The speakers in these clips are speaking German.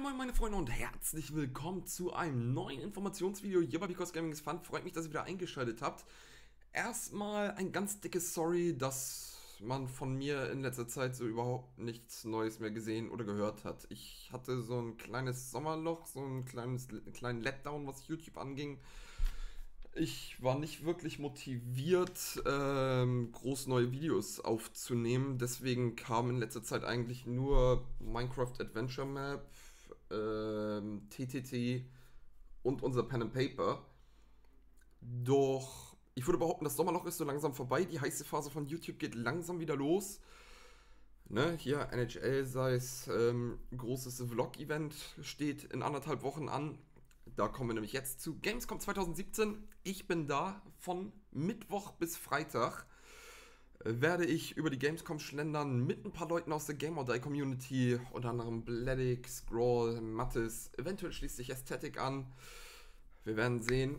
moin meine Freunde und herzlich willkommen zu einem neuen Informationsvideo hier bei Because Gaming is Fun. Freut mich, dass ihr wieder eingeschaltet habt. Erstmal ein ganz dickes Sorry, dass man von mir in letzter Zeit so überhaupt nichts Neues mehr gesehen oder gehört hat. Ich hatte so ein kleines Sommerloch, so einen kleinen Letdown, was YouTube anging. Ich war nicht wirklich motiviert, groß neue Videos aufzunehmen. Deswegen kam in letzter Zeit eigentlich nur Minecraft Adventure Map, TTT und unser Pen and Paper. Doch ich würde behaupten, das Sommerloch ist so langsam vorbei. Die heiße Phase von YouTube geht langsam wieder los. Ne, hier NHL, sei es großes Vlog-Event, steht in 1,5 Wochen an. Da kommen wir nämlich jetzt zu Gamescom 2017. Ich bin da von Mittwoch bis Freitag. Werde ich über die Gamescom schlendern mit ein paar Leuten aus der Game or Die Community, unter anderem Bledick, Scroll, Mattis, eventuell schließt sich Aesthetic an. Wir werden sehen.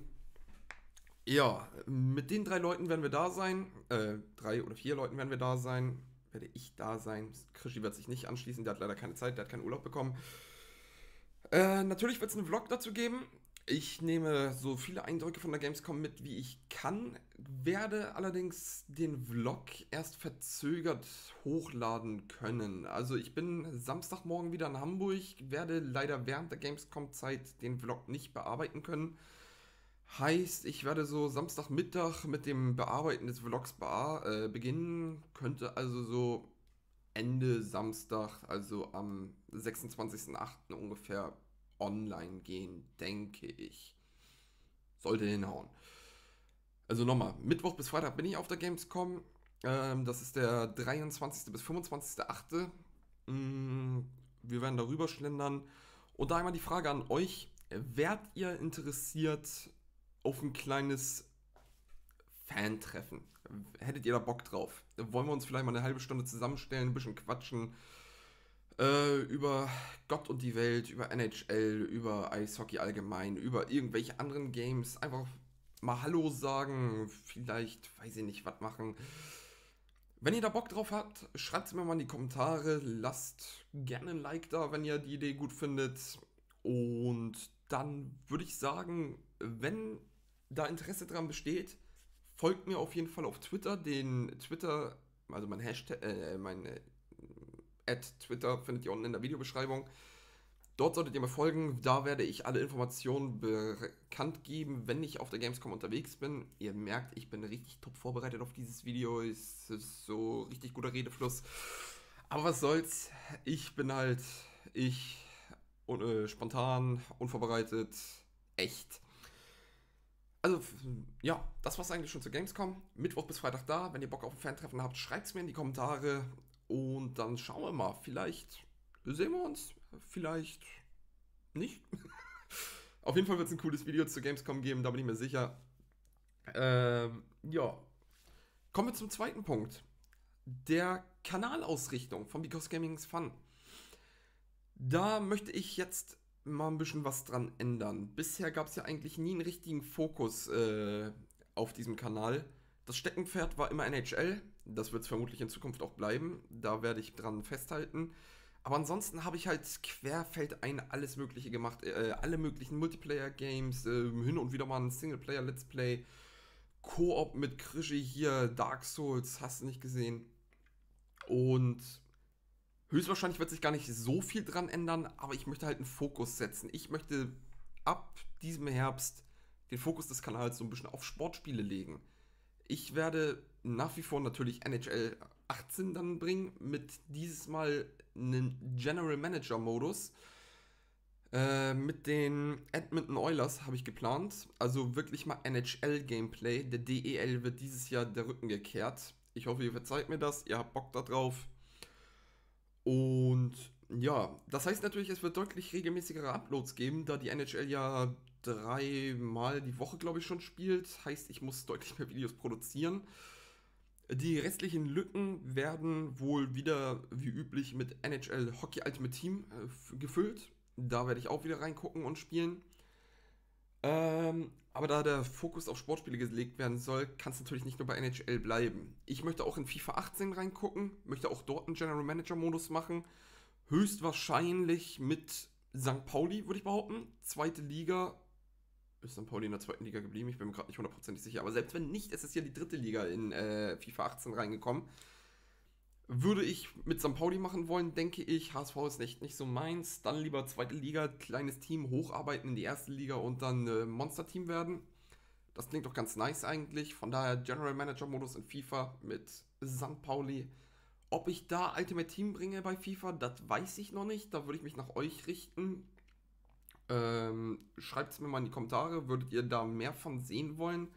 Ja, mit den 3 Leuten werden wir da sein. 3 oder 4 Leuten werden wir da sein. Werde ich da sein. Krischi wird sich nicht anschließen, der hat leider keine Zeit, der hat keinen Urlaub bekommen. Natürlich wird es einen Vlog dazu geben. Ich nehme so viele Eindrücke von der Gamescom mit, wie ich kann, werde allerdings den Vlog erst verzögert hochladen können. Also ich bin Samstagmorgen wieder in Hamburg, werde leider während der Gamescom-Zeit den Vlog nicht bearbeiten können. Heißt, ich werde so Samstagmittag mit dem Bearbeiten des Vlogs beginnen, könnte also so Ende Samstag, also am 26.08. ungefähr online gehen, denke ich. Sollte hinhauen. Also nochmal, Mittwoch bis Freitag bin ich auf der Gamescom. Das ist der 23. bis 25.08. Wir werden darüber schlendern. Und da einmal die Frage an euch, wärt ihr interessiert auf ein kleines Fan-Treffen? Hättet ihr da Bock drauf? Wollen wir uns vielleicht mal eine halbe Stunde zusammenstellen, ein bisschen quatschen über Gott und die Welt, über NHL, über Eishockey allgemein, über irgendwelche anderen Games. Einfach mal Hallo sagen, vielleicht, weiß ich nicht, was machen. Wenn ihr da Bock drauf habt, schreibt es mir mal in die Kommentare. Lasst gerne ein Like da, wenn ihr die Idee gut findet. Und dann würde ich sagen, wenn da Interesse dran besteht, folgt mir auf jeden Fall auf Twitter. Den Twitter, also mein Hashtag, mein Twitter findet ihr unten in der Videobeschreibung. Dort solltet ihr mir folgen. Da werde ich alle Informationen bekannt geben, wenn ich auf der Gamescom unterwegs bin. Ihr merkt, ich bin richtig top vorbereitet auf dieses Video. Es ist so richtig guter Redefluss. Aber was soll's. Ich bin halt spontan, unvorbereitet, echt. Also, ja, das war's eigentlich schon zur Gamescom. Mittwoch bis Freitag da. Wenn ihr Bock auf ein Fan-Treffen habt, schreibt's mir in die Kommentare. Und dann schauen wir mal. Vielleicht sehen wir uns, vielleicht nicht. Auf jeden Fall wird es ein cooles Video zur Gamescom geben, da bin ich mir sicher. Ja. Kommen wir zum zweiten Punkt. Der Kanalausrichtung von Because Gaming is Fun. Da möchte ich jetzt mal ein bisschen was dran ändern. Bisher gab es ja eigentlich nie einen richtigen Fokus auf diesem Kanal. Das Steckenpferd war immer NHL. Das wird es vermutlich in Zukunft auch bleiben. Da werde ich dran festhalten. Aber ansonsten habe ich halt querfeldein alles Mögliche gemacht. Alle möglichen Multiplayer-Games. Hin und wieder mal ein Singleplayer-Let's Play. Koop mit Krischi hier. Dark Souls. Hast du nicht gesehen. Und höchstwahrscheinlich wird sich gar nicht so viel dran ändern. Aber ich möchte halt einen Fokus setzen. Ich möchte ab diesem Herbst den Fokus des Kanals so ein bisschen auf Sportspiele legen. Ich werde nach wie vor natürlich NHL 18 dann bringen, mit dieses Mal einem General Manager Modus. Mit den Edmonton Oilers habe ich geplant. Also wirklich mal NHL Gameplay. Der DEL wird dieses Jahr der Rücken gekehrt. Ich hoffe, ihr verzeiht mir das. Ihr habt Bock da drauf. Und ja, das heißt natürlich, es wird deutlich regelmäßigere Uploads geben, da die NHL ja 3-mal die Woche, glaube ich, schon spielt. Heißt, ich muss deutlich mehr Videos produzieren. Die restlichen Lücken werden wohl wieder, wie üblich, mit NHL Hockey Ultimate Team gefüllt. Da werde ich auch wieder reingucken und spielen. Aber da der Fokus auf Sportspiele gelegt werden soll, kann es natürlich nicht nur bei NHL bleiben. Ich möchte auch in FIFA 18 reingucken, möchte auch dort einen General Manager Modus machen. Höchstwahrscheinlich mit St. Pauli, würde ich behaupten. Zweite Liga. Ist St. Pauli in der zweiten Liga geblieben? Ich bin mir gerade nicht hundertprozentig sicher. Aber selbst wenn nicht, ist es ja die dritte Liga in FIFA 18 reingekommen. Würde ich mit St. Pauli machen wollen, denke ich. HSV ist nicht so meins. Dann lieber zweite Liga, kleines Team, hocharbeiten in die erste Liga und dann Monster-Team werden. Das klingt doch ganz nice eigentlich. Von daher General Manager Modus in FIFA mit St. Pauli. Ob ich da Ultimate Team bringe bei FIFA, das weiß ich noch nicht. Da würde ich mich nach euch richten. Schreibt es mir mal in die Kommentare. Würdet ihr da mehr von sehen wollen?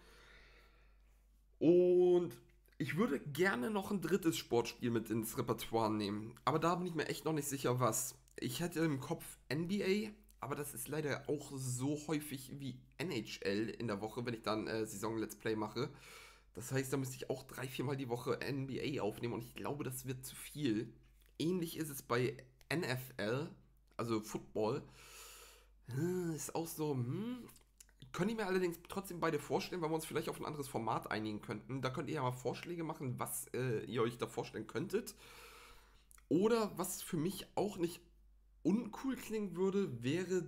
Und ich würde gerne noch ein drittes Sportspiel mit ins Repertoire nehmen. Aber da bin ich mir echt noch nicht sicher, was. Ich hätte im Kopf NBA, aber das ist leider auch so häufig wie NHL in der Woche, wenn ich dann Saison-Let's Play mache. Das heißt, da müsste ich auch 3-4 Mal die Woche NBA aufnehmen und ich glaube, das wird zu viel. Ähnlich ist es bei NFL, also Football. Ist auch so, könnte ich mir allerdings trotzdem beide vorstellen, weil wir uns vielleicht auf ein anderes Format einigen könnten. Da könnt ihr ja mal Vorschläge machen, was ihr euch da vorstellen könntet. Oder was für mich auch nicht uncool klingen würde, wäre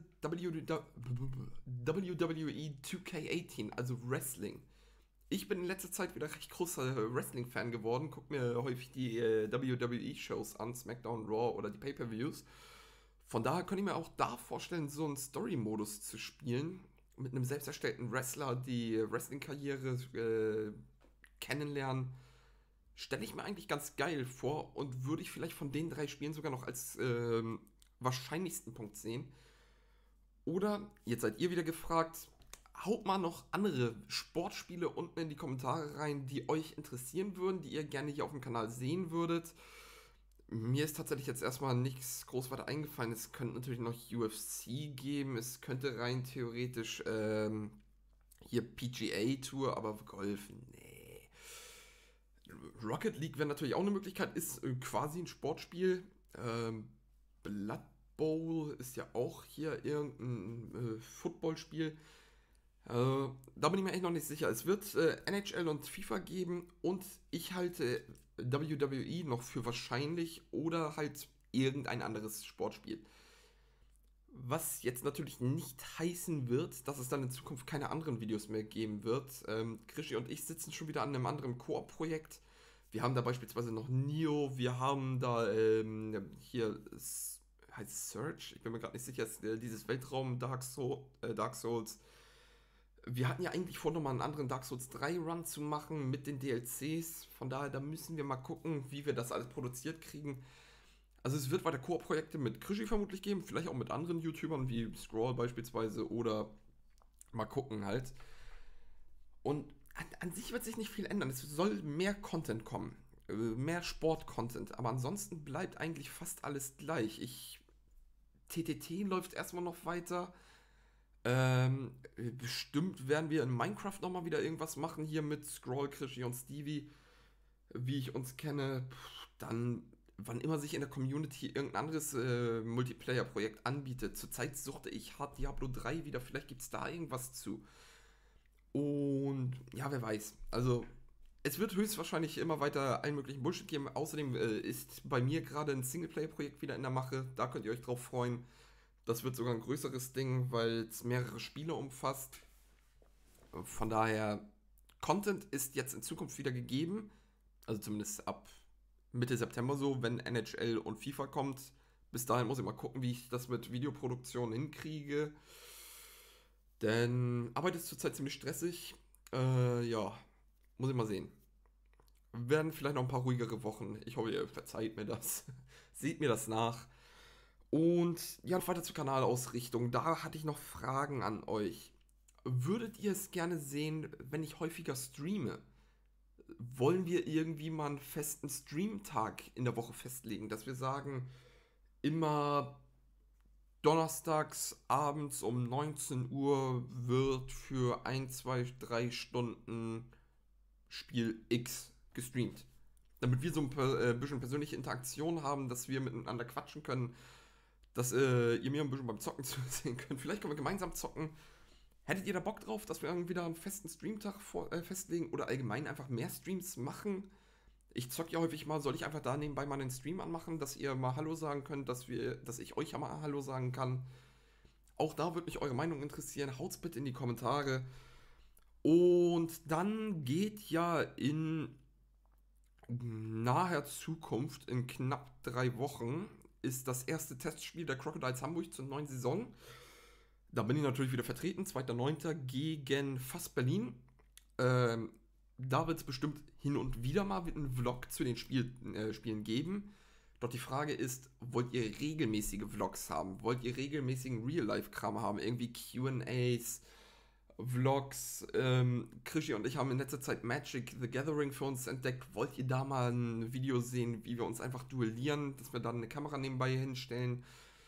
WWE 2K18, also Wrestling. Ich bin in letzter Zeit wieder recht großer Wrestling-Fan geworden, gucke mir häufig die WWE-Shows an, SmackDown, Raw oder die Pay-Per-Views. Von daher könnte ich mir auch da vorstellen, so einen Story-Modus zu spielen, mit einem selbst erstellten Wrestler die Wrestling-Karriere kennenlernen. Stelle ich mir eigentlich ganz geil vor und würde ich vielleicht von den 3 Spielen sogar noch als wahrscheinlichsten Punkt sehen. Oder, jetzt seid ihr wieder gefragt, haut mal noch andere Sportspiele unten in die Kommentare rein, die euch interessieren würden, die ihr gerne hier auf dem Kanal sehen würdet. Mir ist tatsächlich jetzt erstmal nichts groß weiter eingefallen. Es könnte natürlich noch UFC geben, es könnte rein theoretisch hier PGA Tour, aber Golf, nee. Rocket League wäre natürlich auch eine Möglichkeit, ist quasi ein Sportspiel. Blood Bowl ist ja auch hier irgendein Footballspiel. Da bin ich mir echt noch nicht sicher. Es wird NHL und FIFA geben und ich halte WWE noch für wahrscheinlich oder halt irgendein anderes Sportspiel. Was jetzt natürlich nicht heißen wird, dass es dann in Zukunft keine anderen Videos mehr geben wird. Krischi und ich sitzen schon wieder an einem anderen Koop-Projekt. Wir haben da beispielsweise noch Neo, wir haben da hier, heißt Search, ich bin mir gerade nicht sicher, dieses Weltraum Dark Souls. Wir hatten ja eigentlich vor, nochmal einen anderen Dark Souls 3 Run zu machen mit den DLCs. Von daher, da müssen wir mal gucken, wie wir das alles produziert kriegen. Also es wird weiter Koop-Projekte mit Krischi vermutlich geben, vielleicht auch mit anderen YouTubern wie Scroll beispielsweise oder mal gucken halt. Und an sich wird sich nicht viel ändern. Es soll mehr Content kommen, mehr Sport-Content. Aber ansonsten bleibt eigentlich fast alles gleich. TTT läuft erstmal noch weiter. Bestimmt werden wir in Minecraft nochmal wieder irgendwas machen hier mit Scroll, Krischi und Stevie, wie ich uns kenne. Dann, wann immer sich in der Community irgendein anderes Multiplayer-Projekt anbietet. Zurzeit suchte ich hart Diablo 3 wieder, vielleicht gibt es da irgendwas zu. Und ja, wer weiß. Also, es wird höchstwahrscheinlich immer weiter allen möglichen Bullshit geben. Außerdem ist bei mir gerade ein Singleplayer-Projekt wieder in der Mache. Da könnt ihr euch drauf freuen. Das wird sogar ein größeres Ding, weil es mehrere Spiele umfasst. Von daher, Content ist jetzt in Zukunft wieder gegeben. Also zumindest ab Mitte September so, wenn NHL und FIFA kommt. Bis dahin muss ich mal gucken, wie ich das mit Videoproduktion hinkriege. Denn Arbeit ist zurzeit ziemlich stressig. Ja, muss ich mal sehen. Werden vielleicht noch ein paar ruhigere Wochen. Ich hoffe, ihr verzeiht mir das. Seht mir das nach. Und ja, weiter zur Kanalausrichtung. Da hatte ich noch Fragen an euch. Würdet ihr es gerne sehen, wenn ich häufiger streame? Wollen wir irgendwie mal einen festen Streamtag in der Woche festlegen, dass wir sagen, immer donnerstags abends um 19 Uhr wird für 1, 2, 3 Stunden Spiel X gestreamt. Damit wir so ein bisschen persönliche Interaktion haben, dass wir miteinander quatschen können, dass ihr mir ein bisschen beim Zocken zusehen könnt. Vielleicht können wir gemeinsam zocken. Hättet ihr da Bock drauf, dass wir irgendwie da einen festen Streamtag festlegen oder allgemein einfach mehr Streams machen? Ich zock ja häufig mal, soll ich einfach da nebenbei mal einen Stream anmachen, dass ihr mal Hallo sagen könnt, dass ich euch ja mal Hallo sagen kann. Auch da würde mich eure Meinung interessieren. Haut's bitte in die Kommentare. Und dann geht ja in naher Zukunft, in knapp 3 Wochen, ist das erste Testspiel der Crocodiles Hamburg zur neuen Saison. Da bin ich natürlich wieder vertreten, 2.9. gegen FAS Berlin. Ähm, Da wird es bestimmt hin und wieder mal einen Vlog zu den Spielen geben. Doch die Frage ist, wollt ihr regelmäßige Vlogs haben? Wollt ihr regelmäßigen Real-Life-Kram haben? Irgendwie Q&As, Vlogs. Krischi und ich haben in letzter Zeit Magic the Gathering für uns entdeckt. Wollt ihr da mal ein Video sehen, wie wir uns einfach duellieren, dass wir dann eine Kamera nebenbei hinstellen?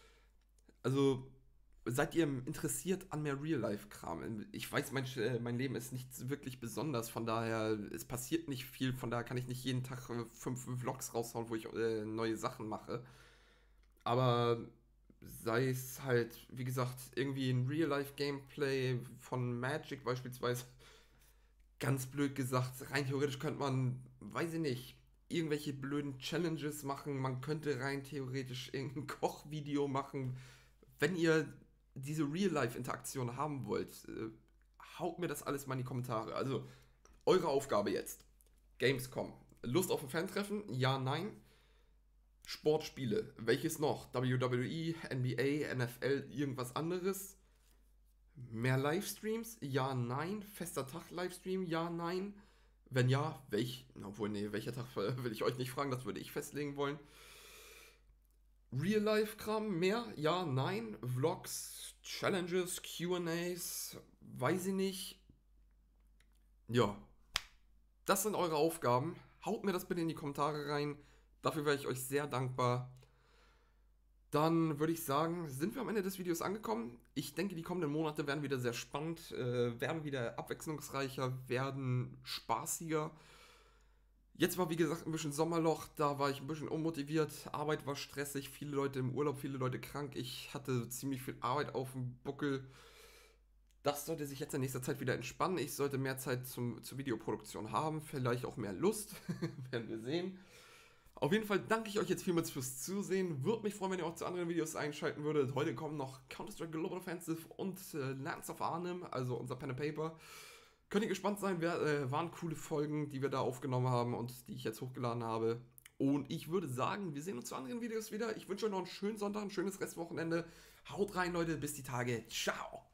Also, seid ihr interessiert an mehr Real-Life-Kram? Ich weiß, mein Leben ist nicht wirklich besonders, von daher, es passiert nicht viel, von daher kann ich nicht jeden Tag 5 Vlogs raushauen, wo ich neue Sachen mache. Aber sei es halt, wie gesagt, irgendwie ein Real-Life-Gameplay von Magic beispielsweise, ganz blöd gesagt, rein theoretisch könnte man, weiß ich nicht, irgendwelche blöden Challenges machen, man könnte rein theoretisch irgendein Kochvideo machen. Wenn ihr diese Real-Life-Interaktion haben wollt, haut mir das alles mal in die Kommentare. Also, eure Aufgabe jetzt. Gamescom. Lust auf ein Fan-Treffen? Ja, nein. Sportspiele. Welches noch? WWE, NBA, NFL, irgendwas anderes? Mehr Livestreams? Ja, nein. Fester Tag Livestream? Ja, nein. Wenn ja, obwohl, nee, welcher Tag will ich euch nicht fragen, das würde ich festlegen wollen. Real-Life-Kram mehr? Ja, nein. Vlogs, Challenges, QAs, weiß ich nicht. Ja, das sind eure Aufgaben. Haut mir das bitte in die Kommentare rein. Dafür wäre ich euch sehr dankbar. Dann würde ich sagen, sind wir am Ende des Videos angekommen. Ich denke, die kommenden Monate werden wieder sehr spannend, werden wieder abwechslungsreicher, werden spaßiger. Jetzt war wie gesagt ein bisschen Sommerloch, da war ich ein bisschen unmotiviert, Arbeit war stressig, viele Leute im Urlaub, viele Leute krank, ich hatte ziemlich viel Arbeit auf dem Buckel. Das sollte sich jetzt in nächster Zeit wieder entspannen, ich sollte mehr Zeit zur Videoproduktion haben, vielleicht auch mehr Lust, werden wir sehen. Auf jeden Fall danke ich euch jetzt vielmals fürs Zusehen, würde mich freuen, wenn ihr auch zu anderen Videos einschalten würdet. Heute kommen noch Counter-Strike Global Offensive und Lands of Arnhem, also unser Pen and Paper. Könnt ihr gespannt sein, waren coole Folgen, die wir da aufgenommen haben und die ich jetzt hochgeladen habe. Und ich würde sagen, wir sehen uns zu anderen Videos wieder. Ich wünsche euch noch einen schönen Sonntag, ein schönes Restwochenende. Haut rein, Leute, bis die Tage. Ciao.